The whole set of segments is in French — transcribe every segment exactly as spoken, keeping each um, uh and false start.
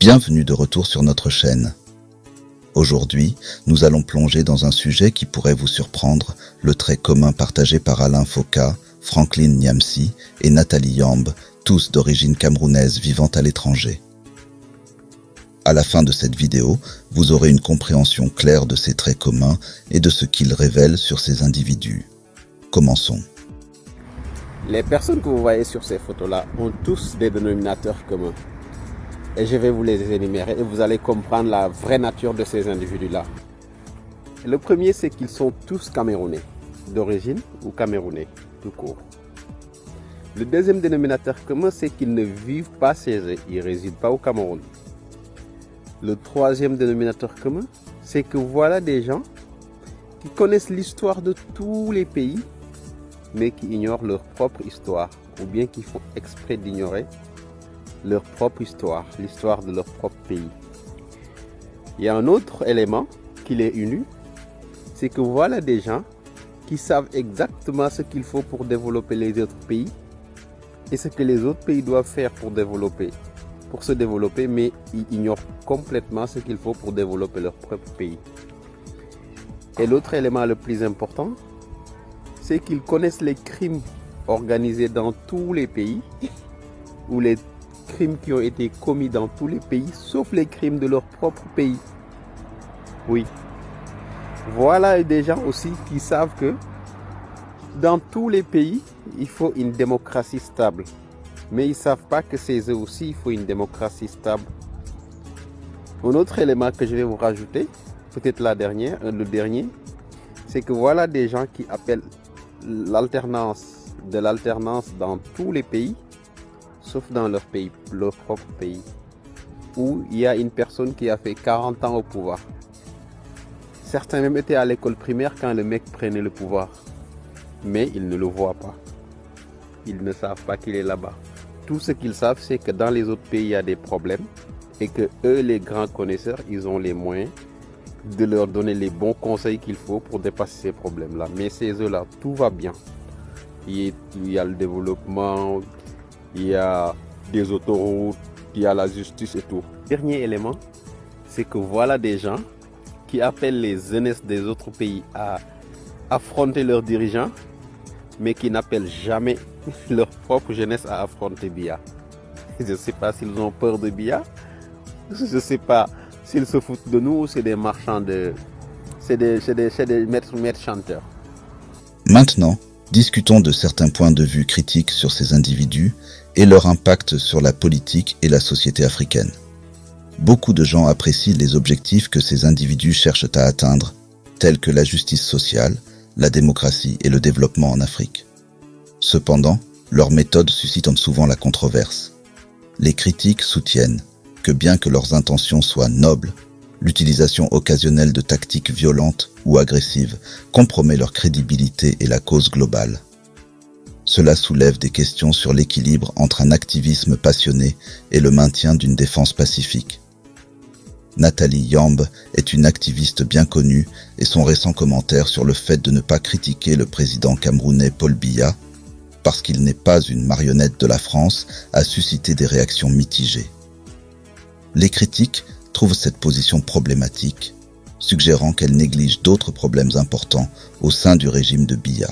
Bienvenue de retour sur notre chaîne. Aujourd'hui, nous allons plonger dans un sujet qui pourrait vous surprendre, le trait commun partagé par Alain Foka, Franklin Nyamsi et Nathalie Yambe, tous d'origine camerounaise vivant à l'étranger. À la fin de cette vidéo, vous aurez une compréhension claire de ces traits communs et de ce qu'ils révèlent sur ces individus. Commençons. Les personnes que vous voyez sur ces photos-là ont tous des dénominateurs communs. Et je vais vous les énumérer et vous allez comprendre la vraie nature de ces individus-là. Le premier, c'est qu'ils sont tous camerounais, d'origine ou camerounais, tout court. Le deuxième dénominateur commun, c'est qu'ils ne vivent pas chez eux, ils ne résident pas au Cameroun. Le troisième dénominateur commun, c'est que voilà des gens qui connaissent l'histoire de tous les pays, mais qui ignorent leur propre histoire, ou bien qui font exprès d'ignorer leur propre histoire, l'histoire de leur propre pays. Il y a un autre élément qui les unit, c'est que voilà des gens qui savent exactement ce qu'il faut pour développer les autres pays et ce que les autres pays doivent faire pour développer, pour se développer, mais ils ignorent complètement ce qu'il faut pour développer leur propre pays. Et l'autre élément le plus important, c'est qu'ils connaissent les crimes organisés dans tous les pays ou les crimes qui ont été commis dans tous les pays, sauf les crimes de leur propre pays. Oui. Voilà des gens aussi qui savent que dans tous les pays, il faut une démocratie stable. Mais ils ne savent pas que c'est eux aussi, il faut une démocratie stable. Un autre élément que je vais vous rajouter, peut-être la dernière, le dernier, c'est que voilà des gens qui appellent l'alternance de l'alternance dans tous les pays, sauf dans leur pays, leur propre pays, où il y a une personne qui a fait quarante ans au pouvoir. Certains même étaient à l'école primaire quand le mec prenait le pouvoir, mais ils ne le voient pas. Ils ne savent pas qu'il est là-bas. Tout ce qu'ils savent, c'est que dans les autres pays, il y a des problèmes et que eux, les grands connaisseurs, ils ont les moyens de leur donner les bons conseils qu'il faut pour dépasser ces problèmes-là. Mais ces eux-là, tout va bien. Il y a le développement, il y a des autoroutes, il y a la justice et tout. Dernier élément, c'est que voilà des gens qui appellent les jeunesses des autres pays à affronter leurs dirigeants, mais qui n'appellent jamais leur propre jeunesse à affronter Biya. Je ne sais pas s'ils ont peur de Biya, je ne sais pas s'ils se foutent de nous ou c'est des marchands de... c'est des, c'est des, c'est des maîtres, maîtres chanteurs. Maintenant, discutons de certains points de vue critiques sur ces individus et leur impact sur la politique et la société africaine. Beaucoup de gens apprécient les objectifs que ces individus cherchent à atteindre, tels que la justice sociale, la démocratie et le développement en Afrique. Cependant, leurs méthodes suscitent souvent la controverse. Les critiques soutiennent que bien que leurs intentions soient nobles, l'utilisation occasionnelle de tactiques violentes ou agressives compromet leur crédibilité et la cause globale. Cela soulève des questions sur l'équilibre entre un activisme passionné et le maintien d'une défense pacifique. Nathalie Yambe est une activiste bien connue et son récent commentaire sur le fait de ne pas critiquer le président camerounais Paul Biya parce qu'il n'est pas une marionnette de la France a suscité des réactions mitigées. Les critiques trouvent cette position problématique, suggérant qu'elle néglige d'autres problèmes importants au sein du régime de Biya.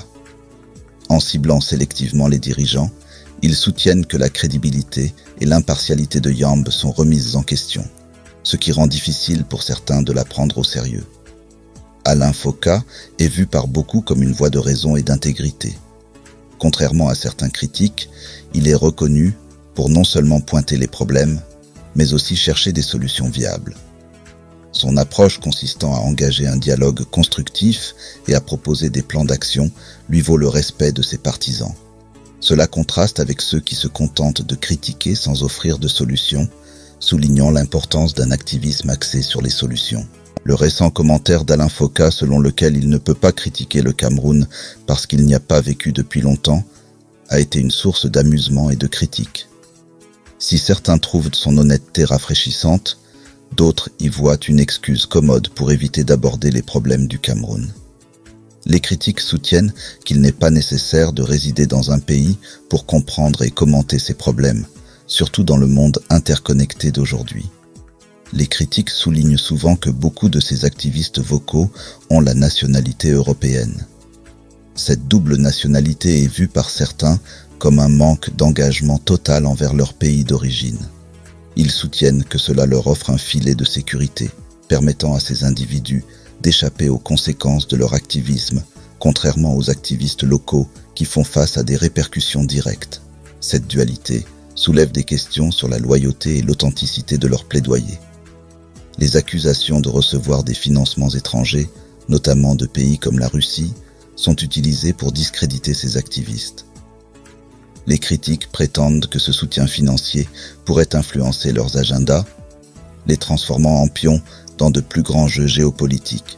En ciblant sélectivement les dirigeants, ils soutiennent que la crédibilité et l'impartialité de Yambe sont remises en question, ce qui rend difficile pour certains de la prendre au sérieux. Alain Foka est vu par beaucoup comme une voix de raison et d'intégrité. Contrairement à certains critiques, il est reconnu pour non seulement pointer les problèmes, mais aussi chercher des solutions viables. Son approche consistant à engager un dialogue constructif et à proposer des plans d'action lui vaut le respect de ses partisans. Cela contraste avec ceux qui se contentent de critiquer sans offrir de solutions, soulignant l'importance d'un activisme axé sur les solutions. Le récent commentaire d'Alain Foka selon lequel il ne peut pas critiquer le Cameroun parce qu'il n'y a pas vécu depuis longtemps a été une source d'amusement et de critique. Si certains trouvent son honnêteté rafraîchissante, d'autres y voient une excuse commode pour éviter d'aborder les problèmes du Cameroun. Les critiques soutiennent qu'il n'est pas nécessaire de résider dans un pays pour comprendre et commenter ses problèmes, surtout dans le monde interconnecté d'aujourd'hui. les critiques soulignent souvent que beaucoup de ces activistes vocaux ont la nationalité européenne. Cette double nationalité est vue par certains comme un manque d'engagement total envers leur pays d'origine. Ils soutiennent que cela leur offre un filet de sécurité, permettant à ces individus d'échapper aux conséquences de leur activisme, contrairement aux activistes locaux qui font face à des répercussions directes. Cette dualité soulève des questions sur la loyauté et l'authenticité de leur plaidoyer. Les accusations de recevoir des financements étrangers, notamment de pays comme la Russie, sont utilisées pour discréditer ces activistes. Les critiques prétendent que ce soutien financier pourrait influencer leurs agendas, les transformant en pions dans de plus grands jeux géopolitiques.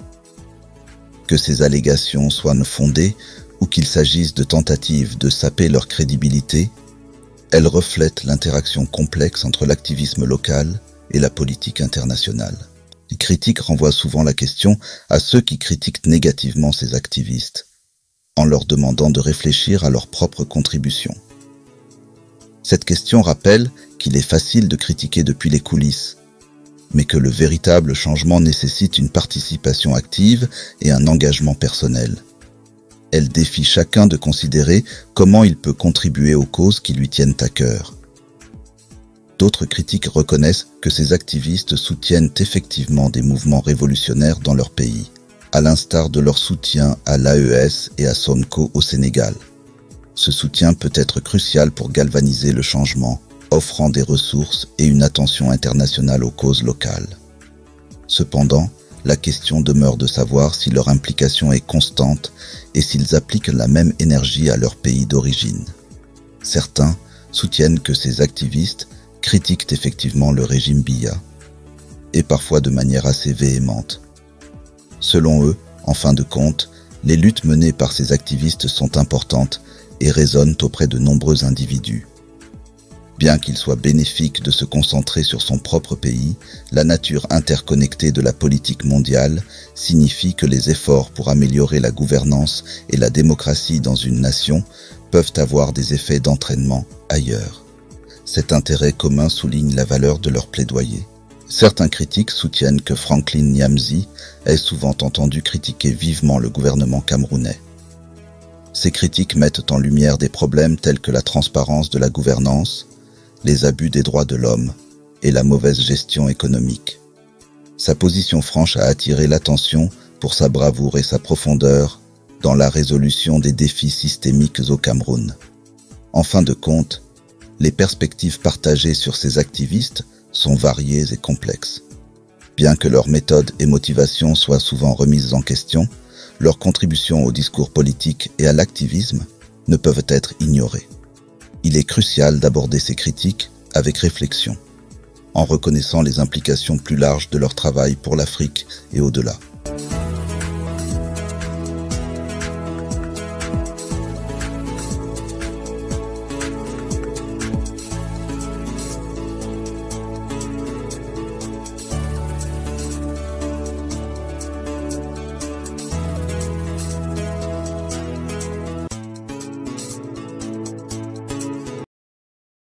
Que ces allégations soient fondées ou qu'il s'agisse de tentatives de saper leur crédibilité, elles reflètent l'interaction complexe entre l'activisme local et la politique internationale. Les critiques renvoient souvent la question à ceux qui critiquent négativement ces activistes, en leur demandant de réfléchir à leur propre contribution. Cette question rappelle qu'il est facile de critiquer depuis les coulisses, mais que le véritable changement nécessite une participation active et un engagement personnel. Elle défie chacun de considérer comment il peut contribuer aux causes qui lui tiennent à cœur. D'autres critiques reconnaissent que ces activistes soutiennent effectivement des mouvements révolutionnaires dans leur pays, à l'instar de leur soutien à l'A E S et à Sonko au Sénégal. Ce soutien peut être crucial pour galvaniser le changement, offrant des ressources et une attention internationale aux causes locales. Cependant, la question demeure de savoir si leur implication est constante et s'ils appliquent la même énergie à leur pays d'origine. Certains soutiennent que ces activistes critiquent effectivement le régime Biya, et parfois de manière assez véhémente. Selon eux, en fin de compte, les luttes menées par ces activistes sont importantes et résonnent auprès de nombreux individus. Bien qu'il soit bénéfique de se concentrer sur son propre pays, la nature interconnectée de la politique mondiale signifie que les efforts pour améliorer la gouvernance et la démocratie dans une nation peuvent avoir des effets d'entraînement ailleurs. Cet intérêt commun souligne la valeur de leur plaidoyer. Certains critiques soutiennent que Franklin Nyamsi est souvent entendu critiquer vivement le gouvernement camerounais. Ces critiques mettent en lumière des problèmes tels que la transparence de la gouvernance, les abus des droits de l'homme et la mauvaise gestion économique. Sa position franche a attiré l'attention pour sa bravoure et sa profondeur dans la résolution des défis systémiques au Cameroun. En fin de compte, les perspectives partagées sur ces activistes sont variées et complexes. Bien que leurs méthodes et motivations soient souvent remises en question, leurs contributions au discours politique et à l'activisme ne peuvent être ignorées. Il est crucial d'aborder ces critiques avec réflexion, en reconnaissant les implications plus larges de leur travail pour l'Afrique et au-delà.